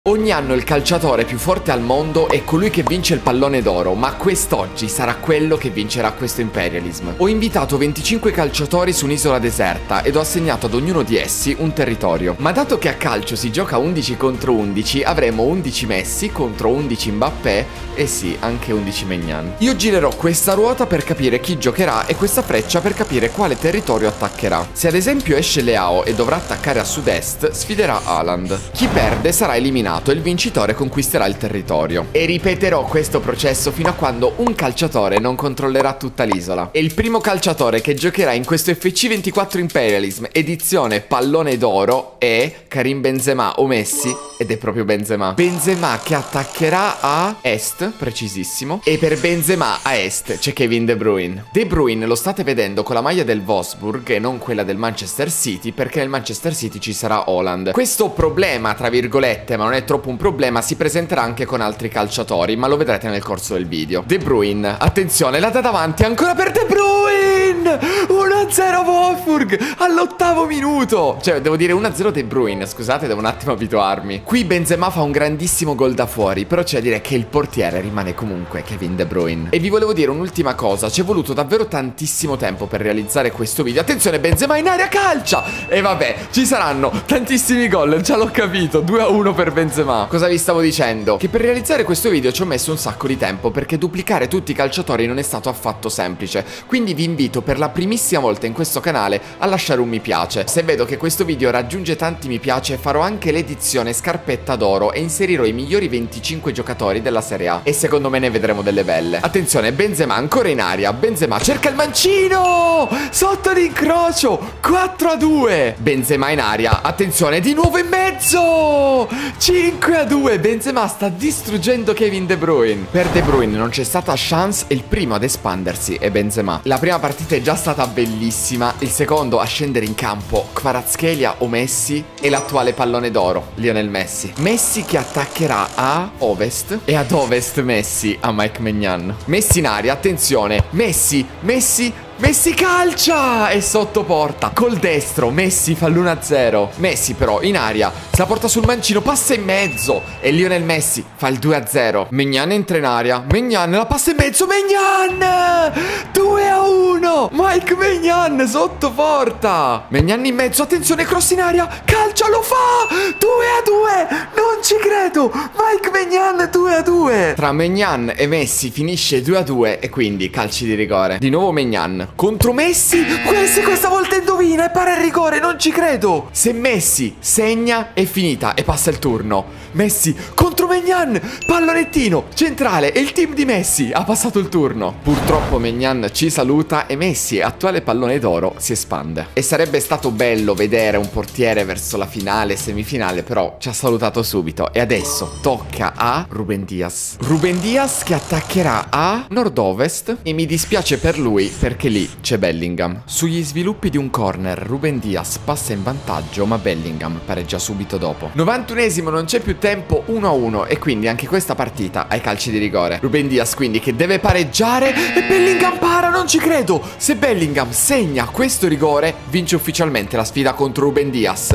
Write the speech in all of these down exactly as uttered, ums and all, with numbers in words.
Ogni anno il calciatore più forte al mondo è colui che vince il pallone d'oro, ma quest'oggi sarà quello che vincerà questo Imperialism. Ho invitato venticinque calciatori su un'isola deserta ed ho assegnato ad ognuno di essi un territorio. Ma dato che a calcio si gioca undici contro undici, avremo undici Messi contro undici Mbappé e sì, anche undici Maignan. Io girerò questa ruota per capire chi giocherà e questa freccia per capire quale territorio attaccherà. Se ad esempio esce Leao e dovrà attaccare a sud-est, sfiderà Haaland. Chi perde sarà eliminato e il vincitore conquisterà il territorio. E ripeterò questo processo fino a quando un calciatore non controllerà tutta l'isola. E il primo calciatore che giocherà in questo F C ventiquattro Imperialism edizione pallone d'oro è Karim Benzema o Messi, ed è proprio Benzema. Benzema che attaccherà a est, precisissimo, e per Benzema a est c'è Kevin De Bruyne. De Bruyne lo state vedendo con la maglia del Wolfsburg e non quella del Manchester City, perché nel Manchester City ci sarà Haaland. Questo problema, tra virgolette, ma non è troppo un problema, si presenterà anche con altri calciatori, ma lo vedrete nel corso del video. De Bruyne, attenzione, la da davanti ancora per De Bruyne, uno a zero Wolfsburg all'ottavo minuto. Cioè, devo dire uno a zero De Bruyne, scusate, devo un attimo abituarmi. Qui Benzema fa un grandissimo gol da fuori, però c'è da dire che il portiere rimane comunque Kevin De Bruyne. E vi volevo dire un'ultima cosa, ci è voluto davvero tantissimo tempo per realizzare questo video. Attenzione, Benzema in aria, calcia! E vabbè, ci saranno tantissimi gol, già l'ho capito, due a uno per Benzema. Cosa vi stavo dicendo? Che per realizzare questo video ci ho messo un sacco di tempo, perché duplicare tutti i calciatori non è stato affatto semplice. Quindi vi invito per la primissima volta in questo canale a lasciare un mi piace. Se vedo che questo video raggiunge tanti mi piace, farò anche l'edizione scarpetta d'oro e inserirò i migliori venticinque giocatori della Serie A. E secondo me ne vedremo delle belle. Attenzione, Benzema ancora in aria. Benzema cerca il mancino sotto l'incrocio, quattro a due. Benzema in aria, attenzione, di nuovo in mezzo, cinque a due. Benzema sta distruggendo Kevin De Bruyne. Per De Bruyne non c'è stata chance e il primo ad espandersi è Benzema. La prima partita è già stata bellissima, il secondo a scendere in campo Kvaratskhelia o Messi e l'attuale pallone d'oro Lionel Messi. Messi che attaccherà a ovest e ad ovest Messi a Mike Maignan. Messi in aria, attenzione, Messi, Messi Messi calcia e sotto porta col destro. Messi fa l'uno a zero. Messi però in aria se la porta sul mancino, passa in mezzo e Lionel Messi fa il due a zero. Maignan entra in aria, Maignan la passa in mezzo, Maignan due a uno. Mike Maignan sotto porta, Maignan in mezzo, attenzione, cross in aria, calcia, lo fa, due a due. Non ci credo, Mike Maignan due a due. Tra Maignan e Messi finisce due a due e quindi calci di rigore. Di nuovo Maignan contro Messi, Messi questa volta indovina e para il rigore, non ci credo. Se Messi segna è finita e passa il turno. Messi contro Maignan, pallonettino centrale e il team di Messi ha passato il turno. Purtroppo Maignan ci saluta e Messi, attuale pallone d'oro, si espande. E sarebbe stato bello vedere un portiere verso la finale, semifinale, però ci ha salutato subito. E adesso tocca a Ruben Dias. Ruben Dias che attaccherà a nord-ovest e mi dispiace per lui perché lì c'è Bellingham. Sugli sviluppi di un corner Ruben Dias passa in vantaggio, ma Bellingham pareggia subito dopo. novantunesimo, non c'è più tempo, uno a uno e quindi anche questa partita ai calci di rigore. Ruben Dias quindi che deve pareggiare e Bellingham para, non ci credo. Se Bellingham segna questo rigore vince ufficialmente la sfida contro Ruben Dias.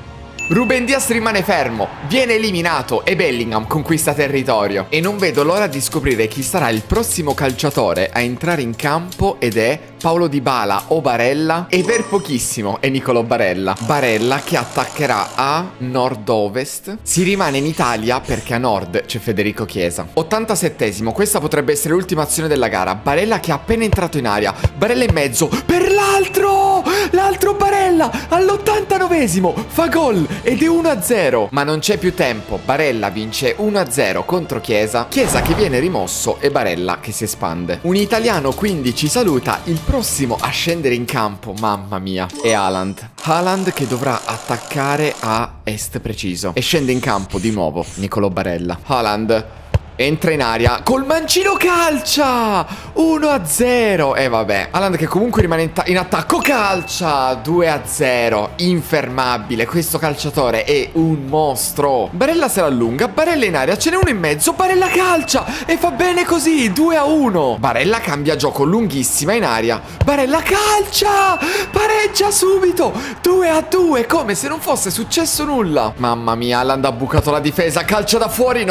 Ruben Dias rimane fermo, viene eliminato e Bellingham conquista territorio. E non vedo l'ora di scoprire chi sarà il prossimo calciatore a entrare in campo ed è Paulo Dybala o Barella, e per pochissimo è Nicolo Barella. Barella che attaccherà a nord-ovest. Si rimane in Italia perché a nord c'è Federico Chiesa. ottantasettesimo, questa potrebbe essere l'ultima azione della gara. Barella che è appena entrato in aria, Barella in mezzo per l'altro, l'altro Barella all'ottantanovesimo fa gol ed è uno a zero. Ma non c'è più tempo, Barella vince uno a zero contro Chiesa. Chiesa che viene rimosso e Barella che si espande. Un italiano quindi ci saluta. Il prossimo a scendere in campo, mamma mia, è Haaland. Haaland che dovrà attaccare a est preciso e scende in campo di nuovo Nicolo Barella. Haaland Entra in aria, col mancino calcia, uno a zero. E vabbè, Haaland che comunque rimane in, in attacco, calcia, due a zero. Infermabile, questo calciatore è un mostro. Barella se la allunga, Barella in aria, ce n'è uno in mezzo, Barella calcia e fa bene così, due a uno. Barella cambia gioco, lunghissima in aria, Barella calcia, pareggia subito, due a due, come se non fosse successo nulla. Mamma mia, Haaland ha bucato la difesa, calcia da fuori,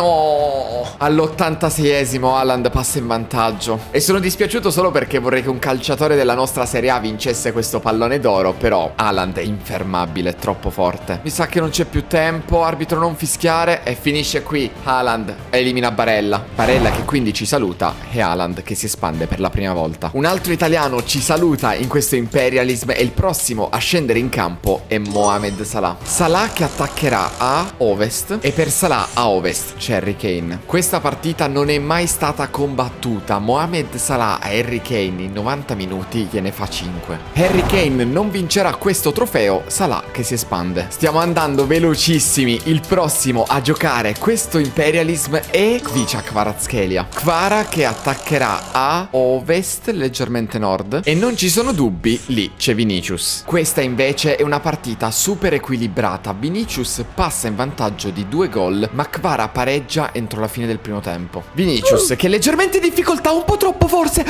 no. All'ottantaseiesimo Haaland passa in vantaggio. E sono dispiaciuto solo perché vorrei che un calciatore della nostra Serie A vincesse questo pallone d'oro. Però Haaland è infermabile, è troppo forte. Mi sa che non c'è più tempo, arbitro non fischiare. E finisce qui, Haaland elimina Barella. Barella che quindi ci saluta e Haaland che si espande per la prima volta. Un altro italiano ci saluta in questo Imperialism e il prossimo a scendere in campo è Mohamed Salah. Salah che attaccherà a ovest e per Salah a ovest c'è Harry Kane. Questa partita non è mai stata combattuta. Mohamed Salah a Harry Kane in novanta minuti gliene fa cinque. Harry Kane non vincerà questo trofeo, Salah che si espande. Stiamo andando velocissimi. Il prossimo a giocare questo Imperialism è Kvicha Kvaratskhelia. Kvara che attaccherà a ovest, leggermente nord, e non ci sono dubbi, lì c'è Vinicius. Questa invece è una partita super equilibrata. Vinicius passa in vantaggio di due gol, ma Kvara pareggia entro la fine del primo tempo. Vinicius che è leggermente in difficoltà, un po' troppo forse.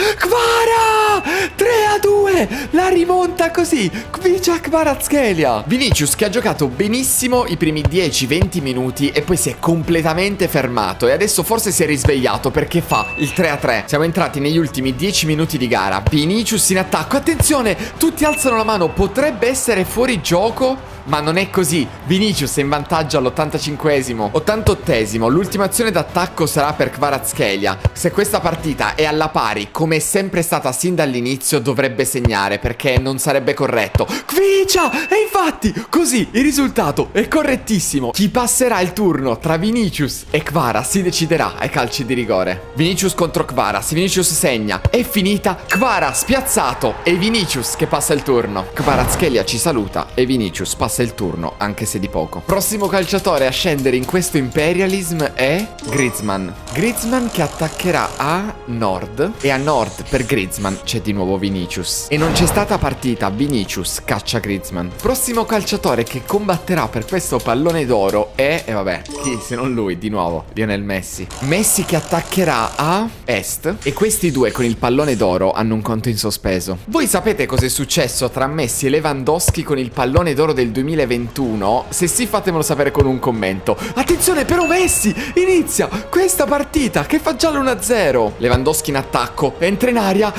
Kvara tre a due, la rimonta così Kvicha Kvaratskhelia. Vinicius che ha giocato benissimo i primi dieci venti minuti e poi si è completamente fermato e adesso forse si è risvegliato perché fa il tre a tre. Siamo entrati negli ultimi dieci minuti di gara. Vinicius in attacco, attenzione, tutti alzano la mano, potrebbe essere fuori gioco, ma non è così. Vinicius è in vantaggio all'ottantacinquesimo. ottantottesimo, l'ultima azione d'attacco sarà per Kvaratskhelia. Se questa partita è alla pari, come è sempre stata sin dall'inizio, dovrebbe segnare, perché non sarebbe corretto. Kvicha! E infatti, così il risultato è correttissimo. Chi passerà il turno tra Vinicius e Kvara si deciderà ai calci di rigore. Vinicius contro Kvara. Se Vinicius segna, è finita. Kvara spiazzato e Vinicius che passa il turno. Kvaratskhelia ci saluta e Vinicius passa il turno, anche se di poco. Prossimo calciatore a scendere in questo Imperialism è Griezmann. Griezmann che attaccherà a nord e a nord per Griezmann c'è di nuovo Vinicius. E non c'è stata partita, Vinicius caccia Griezmann. Prossimo calciatore che combatterà per questo pallone d'oro è, e vabbè, chi se non lui, di nuovo, Lionel Messi. Messi che attaccherà a est e questi due con il pallone d'oro hanno un conto in sospeso. Voi sapete cosa è successo tra Messi e Lewandowski con il pallone d'oro del duemilaventuno? Se sì, fatemelo sapere con un commento. Attenzione però, Messi inizia questa partita che fa già l'uno a zero. Lewandowski in attacco, entra in aria,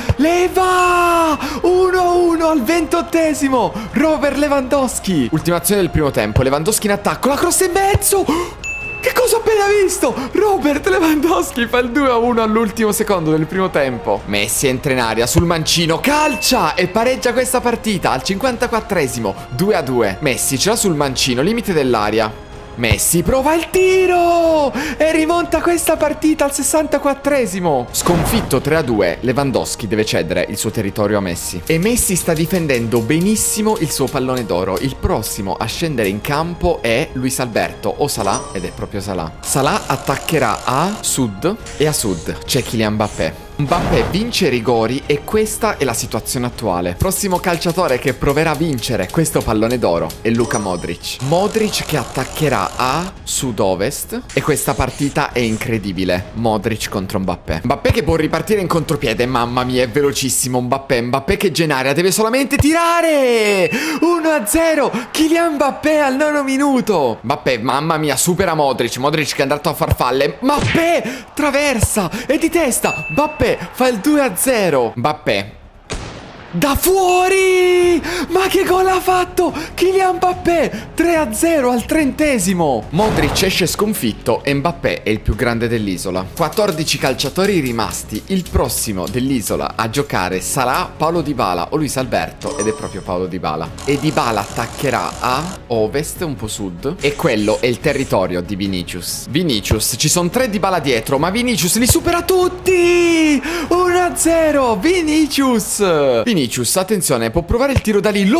leva uno a uno al ventottesimo. Robert Lewandowski. Ultima azione del primo tempo, Lewandowski in attacco, la cross in mezzo. Che cosa ho appena visto? Robert Lewandowski fa il due a uno all'ultimo secondo del primo tempo. Messi entra in aria sul mancino, calcia e pareggia questa partita al cinquantaquattresimo, due a due. Messi ce l'ha sul mancino, limite dell'aria. Messi prova il tiro e rimonta questa partita al sessantaquattresimo. Sconfitto tre a due, Lewandowski deve cedere il suo territorio a Messi. E Messi sta difendendo benissimo il suo pallone d'oro. Il prossimo a scendere in campo è Luis Alberto o Salah, ed è proprio Salah. Salah attaccherà a sud e a sud c'è Kylian Mbappé. Mbappé vince i rigori e questa è la situazione attuale. Prossimo calciatore che proverà a vincere questo pallone d'oro è Luka Modric. Modric che attaccherà a sud-ovest e questa partita è incredibile. Modric contro Mbappé. Mbappé che può ripartire in contropiede, mamma mia, è velocissimo Mbappé. Mbappé che genaria, deve solamente tirare. uno a zero, Kylian Mbappé al nono minuto. Mbappé, mamma mia, supera Modric. Modric che è andato a farfalle. Mbappé traversa e di testa Mbappé fa il due a zero. Mbappé da fuori! Ma che gol ha fatto Kylian Mbappé! tre a zero al trentesimo. Modric esce sconfitto e Mbappé è il più grande dell'isola. quattordici calciatori rimasti. Il prossimo dell'isola a giocare sarà Paulo Dybala o Luis Alberto, ed è proprio Paulo Dybala. E Dybala attaccherà a ovest, un po' sud, e quello è il territorio di Vinicius. Vinicius, ci sono tre Dybala dietro, ma Vinicius li supera tutti! uno a zero, Vinicius! Vinicius Vinicius, attenzione, può provare il tiro da lì. Lo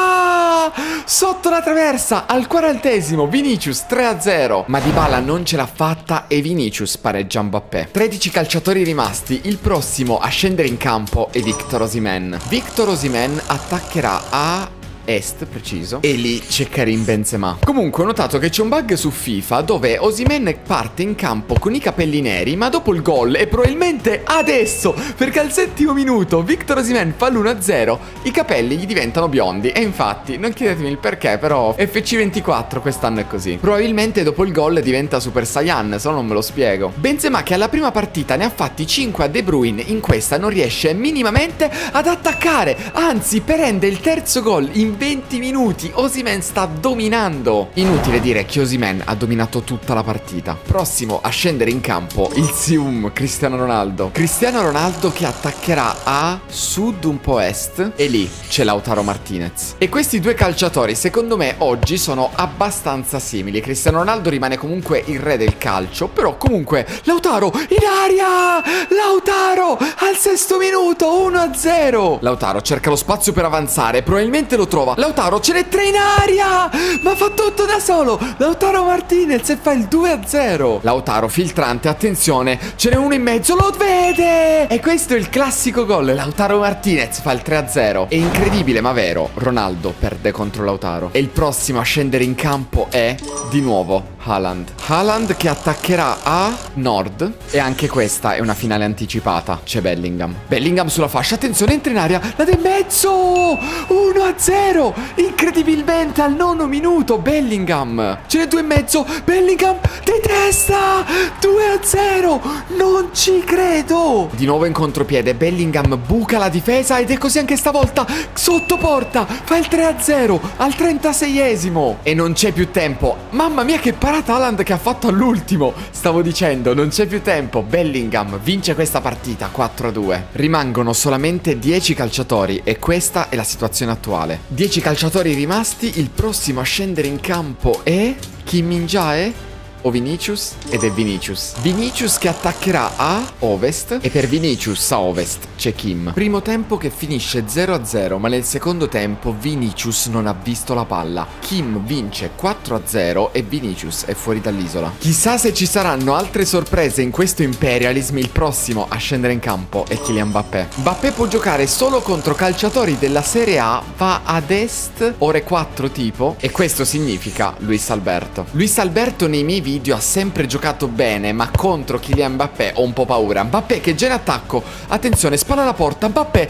fa! Sotto la traversa, al quarantesimo. Vinicius tre a zero. Ma Dybala non ce l'ha fatta e Vinicius pareggia Mbappé. tredici calciatori rimasti. Il prossimo a scendere in campo è Victor Osimhen. Victor Osimhen attaccherà a est, preciso, e lì c'è Karim Benzema. Comunque ho notato che c'è un bug su FIFA dove Osimhen parte in campo con i capelli neri, ma dopo il gol, e probabilmente adesso, perché al settimo minuto Victor Osimhen fa l'uno a zero, i capelli gli diventano biondi. E infatti, non chiedetemi il perché, però F C ventiquattro quest'anno è così. Probabilmente dopo il gol diventa Super Saiyan, se no non me lo spiego. Benzema, che alla prima partita ne ha fatti cinque a De Bruyne, in questa non riesce minimamente ad attaccare, anzi prende il terzo gol in venti minuti. Osimhen sta dominando. Inutile dire che Osimhen ha dominato tutta la partita. Prossimo a scendere in campo il Sium, Cristiano Ronaldo. Cristiano Ronaldo che attaccherà a sud un po' est, e lì c'è Lautaro Martinez. E questi due calciatori secondo me oggi sono abbastanza simili. Cristiano Ronaldo rimane comunque il re del calcio, però comunque Lautaro in aria! Lautaro al sesto minuto, uno a zero. Lautaro cerca lo spazio per avanzare, probabilmente lo trova. Lautaro ce n'è tre in aria, ma fa tutto da solo Lautaro Martinez e fa il due a zero. Lautaro filtrante, attenzione, ce n'è uno in mezzo, lo vede, e questo è il classico gol. Lautaro Martinez fa il tre a zero. È incredibile ma vero, Ronaldo perde contro Lautaro. E il prossimo a scendere in campo è di nuovo Haaland. Haaland che attaccherà a nord, e anche questa è una finale anticipata. C'è Bellingham. Bellingham sulla fascia, attenzione, entra in aria, la del mezzo, uno a zero. Incredibilmente al nono minuto Bellingham, ce n'è due e mezzo, Bellingham di testa, due a zero. Non ci credo. Di nuovo in contropiede, Bellingham buca la difesa ed è così anche stavolta, sotto porta, fa il tre a zero al trentaseiesimo. E non c'è più tempo. Mamma mia che parata Haaland che ha fatto all'ultimo. Stavo dicendo, non c'è più tempo. Bellingham vince questa partita quattro a due. Rimangono solamente dieci calciatori e questa è la situazione attuale. dieci calciatori rimasti. Il prossimo a scendere in campo è Kim Min-jae o Vinicius, ed è Vinicius. Vinicius che attaccherà a ovest, e per Vinicius a ovest c'è Kim. Primo tempo che finisce zero a zero, ma nel secondo tempo Vinicius non ha visto la palla. Kim vince quattro a zero e Vinicius è fuori dall'isola. Chissà se ci saranno altre sorprese in questo Imperialism. Il prossimo a scendere in campo è Kylian Mbappé. Mbappé può giocare solo contro calciatori della Serie A, va ad est, ore quattro tipo, e questo significa Luis Alberto. Luis Alberto nei miei video ha sempre giocato bene, ma contro Kylian Mbappé ho un po' paura. Mbappé che già in attacco, attenzione, spalla alla porta, Mbappé,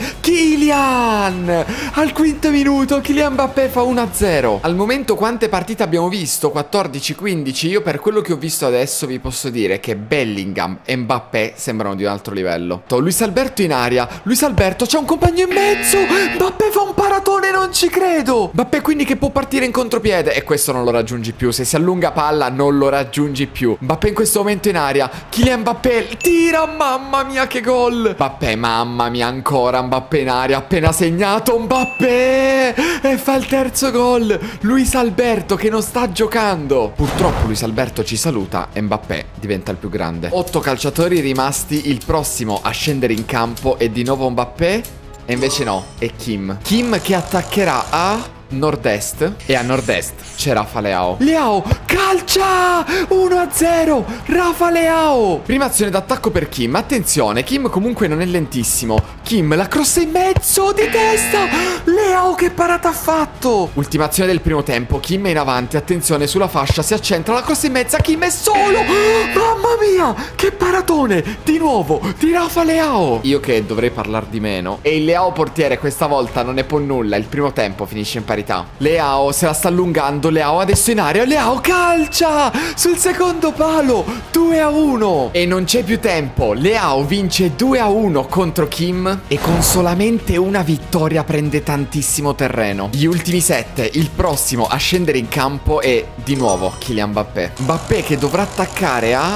Kylian! Al quinto minuto Kylian Mbappé fa uno a zero. Al momento quante partite abbiamo visto? quattordici quindici. Io per quello che ho visto adesso vi posso dire che Bellingham e Mbappé sembrano di un altro livello. Luis Alberto in aria, Luis Alberto c'ha un compagno in mezzo, Mbappé fa un paratone, non ci credo. Mbappé quindi che può partire in contropiede, e questo non lo raggiungi più. Se si allunga palla non lo raggiungi aggiungi più. Mbappé in questo momento in aria, Kylian Mbappé tira, mamma mia che gol. Mbappé, mamma mia, ancora Mbappé in aria, appena segnato Mbappé e fa il terzo gol. Luis Alberto che non sta giocando. Purtroppo Luis Alberto ci saluta e Mbappé diventa il più grande. Otto calciatori rimasti. Il prossimo a scendere in campo è di nuovo Mbappé, e invece no, è Kim. Kim che attaccherà a nord-est, e a nord-est c'è Rafa Leao. Leao calcia uno a zero, Rafa Leao. Prima azione d'attacco per Kim, attenzione, Kim comunque non è lentissimo. Kim la crossa in mezzo di testa, Leao che parata ha fatto. Ultima azione del primo tempo, Kim è in avanti, attenzione sulla fascia, si accentra, la crossa in mezzo, Kim è solo. Mamma mia che paratone di nuovo di Rafa Leao. Io che dovrei parlare di meno, e il Leao portiere questa volta non ne può nulla. Il primo tempo finisce in parità. Leao se la sta allungando, Leao adesso in aria, Leao calcia sul secondo palo, due a uno. E non c'è più tempo, Leao vince due a uno contro Kim, e con solamente una vittoria prende tantissimo terreno. Gli ultimi sette, il prossimo a scendere in campo è di nuovo Kylian Mbappé. Mbappé che dovrà attaccare a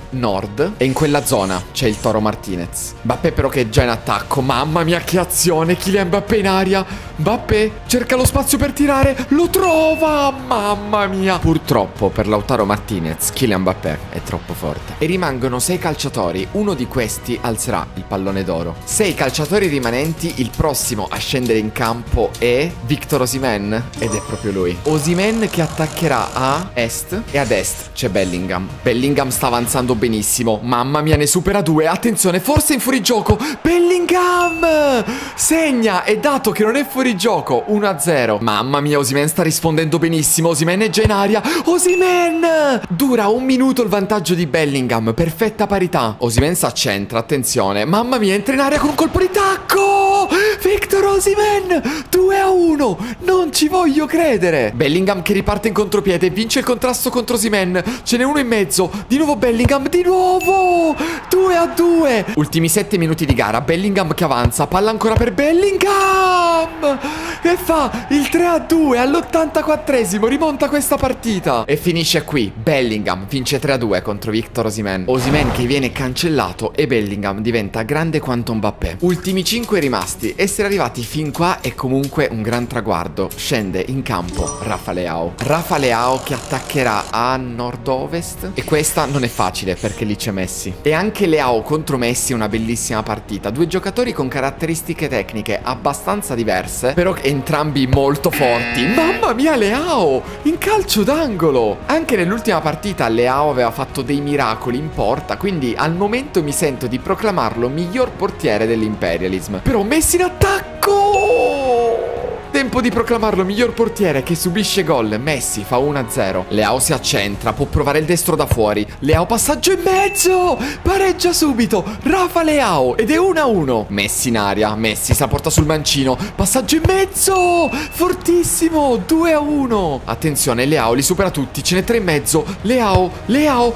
nord e in quella zona c'è il Toro Martinez. Mbappé però che è già in attacco. Mamma mia che azione, Kylian Mbappé in aria. Mbappé cerca lo spazio per tirare, lo trova, mamma mia. Purtroppo per Lautaro Martinez Kylian Mbappé è troppo forte e rimangono sei calciatori. Uno di questi alzerà il pallone d'oro. Sei calciatori rimanenti, il prossimo a scendere in campo è Victor Osimhen ed è proprio lui. Osimhen che attaccherà a est e ad est c'è Bellingham. Bellingham sta avanzando benissimo, mamma mia ne supera due, attenzione forse in fuorigioco. Bellingham segna e dato che non è fuori gioco uno a zero. Mamma mia Osimhen sta rispondendo benissimo, Osimhen è già in aria. Osimhen dura un minuto il vantaggio di Bellingham, perfetta parità. Osimhen si accentra, attenzione, mamma mia entra in aria con un colpo di tacco. Victor Osimhen due a uno, non ci voglio credere. Bellingham che riparte in contropiede e vince il contrasto contro Osimhen. Ce n'è uno in mezzo, di nuovo Bellingham, di nuovo due a due. Ultimi sette minuti di gara, Bellingham che avanza, palla ancora per Bellingham e fa il tre a due all'ottantaquattresimo, rimonta questa partita e finisce qui. Bellingham vince tre a due contro Victor Osimhen. Osimhen che viene cancellato e Bellingham diventa grande quanto Mbappé. Ultimi cinque rimasti, essere arrivati fin qua è comunque un gran traguardo. Scende in campo Rafa Leao. Rafa Leao che attaccherà a nord-ovest e questa non è facile perché lì c'è Messi. E anche Leao contro Messi è una bellissima partita. Due giocatori con caratteristiche tecniche abbastanza diverse, però entrambi molto forti. Mamma mia Leao in calcio d'angolo. Anche nell'ultima partita Leao aveva fatto dei miracoli in porta, quindi al momento mi sento di proclamarlo miglior portiere dell'Imperialism. Però Messi in attacco! Tempo di proclamarlo miglior portiere che subisce gol. Messi fa uno a zero. Leao si accentra, può provare il destro da fuori. Leao passaggio in mezzo, pareggia subito Rafa Leao ed è uno a uno. Messi in aria, Messi se la porta sul mancino, passaggio in mezzo, fortissimo, due a uno. Attenzione, Leao li supera tutti, ce n'è tre in mezzo. Leao, Leao,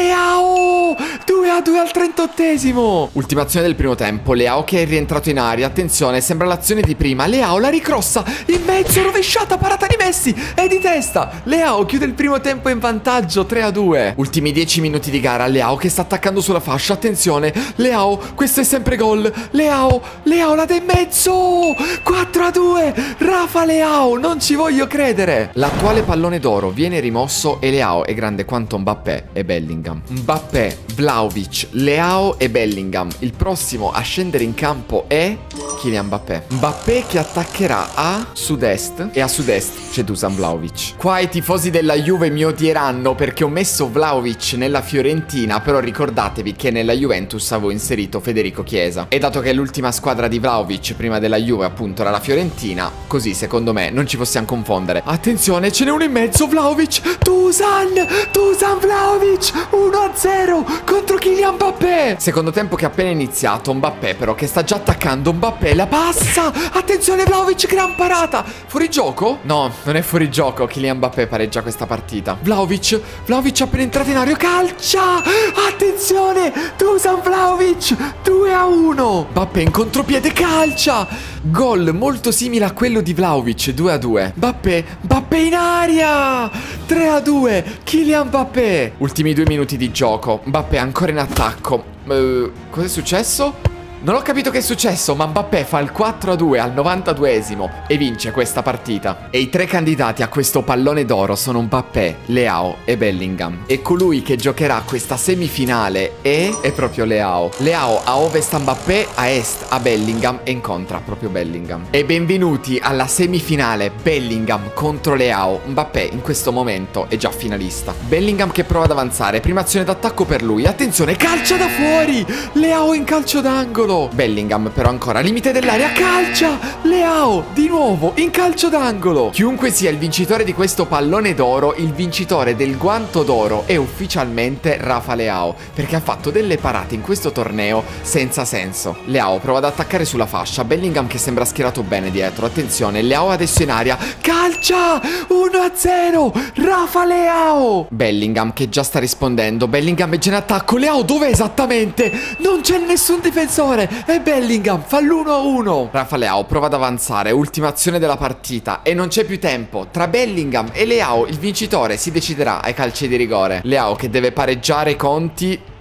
Leao, due a due al trentottesimo. Ultima azione del primo tempo, Leao che è rientrato in aria. Attenzione, sembra l'azione di prima. Leao la ricrossa in mezzo, rovesciata, parata di Messi e di testa. Leao chiude il primo tempo in vantaggio tre a due. Ultimi dieci minuti di gara, Leao che sta attaccando sulla fascia. Attenzione, Leao, questo è sempre gol. Leao, Leao la dà in mezzo, quattro a due. Rafa Leao, non ci voglio credere. L'attuale pallone d'oro viene rimosso e Leao è grande quanto Mbappé e Bellingham. Mbappé, Vlahovic, Leao e Bellingham. Il prossimo a scendere in campo è Kylian Mbappé. Mbappé che attaccherà a sud-est e a sud-est c'è Dusan Vlahovic. Qua i tifosi della Juve mi odieranno perché ho messo Vlahovic nella Fiorentina, però ricordatevi che nella Juventus avevo inserito Federico Chiesa e dato che l'ultima squadra di Vlahovic prima della Juve appunto era la Fiorentina, così secondo me non ci possiamo confondere. Attenzione, ce n'è uno in mezzo, Vlahovic, Dusan, Dusan Vlahovic, uno a zero contro Kylian Mbappé. Secondo tempo che è appena iniziato, Mbappé però che sta già attaccando, Mbappé la passa, attenzione Vlahovic, gran parata, fuori gioco? No, non è fuori gioco, Kylian Mbappé pareggia questa partita. Vlahovic, Vlahovic appena entrato in aria, calcia, attenzione, Dusan Vlahovic, due a uno. Mbappé in contropiede, calcia, gol molto simile a quello di Vlahovic, due a due. Mbappé, Mbappé in aria, tre a due, Kylian Mbappé. Ultimi due minuti di gioco, Mbappé ancora in attacco. uh, Cos'è successo? Non ho capito che è successo, ma Mbappé fa il quattro a due al novantaduesimo e vince questa partita. E i tre candidati a questo pallone d'oro sono Mbappé, Leao e Bellingham. E colui che giocherà questa semifinale è... è proprio Leao. Leao a ovest a Mbappé, a est a Bellingham e incontra proprio Bellingham. E benvenuti alla semifinale Bellingham contro Leao. Mbappé in questo momento è già finalista. Bellingham che prova ad avanzare, prima azione d'attacco per lui. Attenzione, calcia da fuori, Leao in calcio d'angolo. Bellingham però ancora limite dell'area, calcia, Leao di nuovo in calcio d'angolo. Chiunque sia il vincitore di questo pallone d'oro, il vincitore del guanto d'oro è ufficialmente Rafa Leao, perché ha fatto delle parate in questo torneo senza senso. Leao prova ad attaccare sulla fascia, Bellingham che sembra schierato bene dietro. Attenzione, Leao adesso in aria, calcia, uno a zero, Rafa Leao. Bellingham che già sta rispondendo, Bellingham è già in attacco, Leao dov'è esattamente? Non c'è nessun difensore e Bellingham fa l'uno a uno. Rafa Leao prova ad avanzare, ultima azione della partita e non c'è più tempo. Tra Bellingham e Leao il vincitore si deciderà ai calci di rigore. Leao che deve pareggiare i conti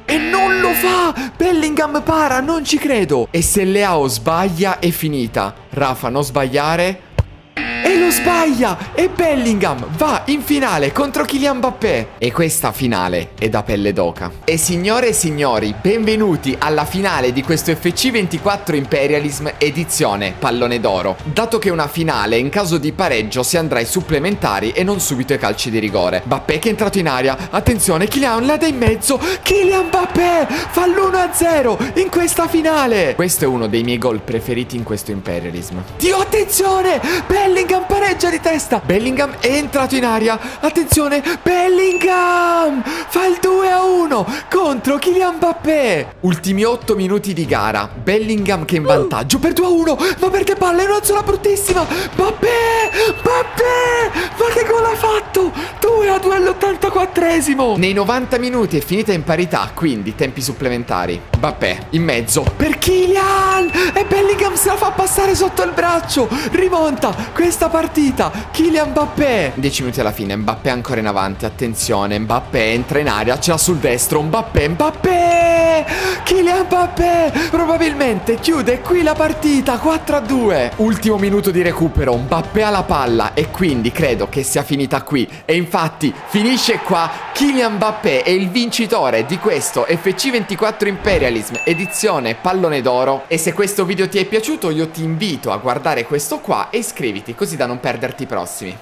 E non lo fa! Bellingham para, non ci credo! E se Leao sbaglia è finita. Rafa, non sbagliare. E lo sbaglia! E Bellingham va in finale contro Kylian Mbappé. E questa finale è da pelle d'oca. E signore e signori, benvenuti alla finale di questo F C ventiquattro Imperialism edizione Pallone d'Oro. Dato che è una finale, in caso di pareggio si andrà ai supplementari e non subito ai calci di rigore. Mbappé che è entrato in aria. Attenzione, Kylian la dà in mezzo. Kylian Mbappé fa l'uno a zero in questa finale. Questo è uno dei miei gol preferiti in questo Imperialism. Dio, attenzione! Bellingham pareggia di testa. Bellingham è entrato in aria. Attenzione, Bellingham fa il due a uno contro Kylian Mbappé. Ultimi otto minuti di gara. Bellingham che è in vantaggio per due a uno. Ma perché palla è una zona bruttissima. Mbappé, Mbappé, ma che gol ha fatto? due a due all'ottantaquattresimo. Nei novanta minuti è finita in parità, quindi tempi supplementari. Mbappé in mezzo per Kylian e Bellingham se la fa passare sotto il braccio. Rimonta questa partita Kylian Mbappé. dieci minuti alla fine, Mbappé ancora in avanti. Attenzione, Mbappé entra in aria, ce l'ha sul destro. Mbappé, Mbappé, Kylian Mbappé probabilmente chiude qui la partita. Quattro a due. Ultimo minuto di recupero, Mbappé ha la palla e quindi credo che sia finita qui. E infatti finisce qua. Kylian Mbappé è il vincitore di questo F C ventiquattro Imperialism edizione Pallone d'Oro. E se questo video ti è piaciuto io ti invito a guardare questo qua e iscriviti così da non perderti i prossimi.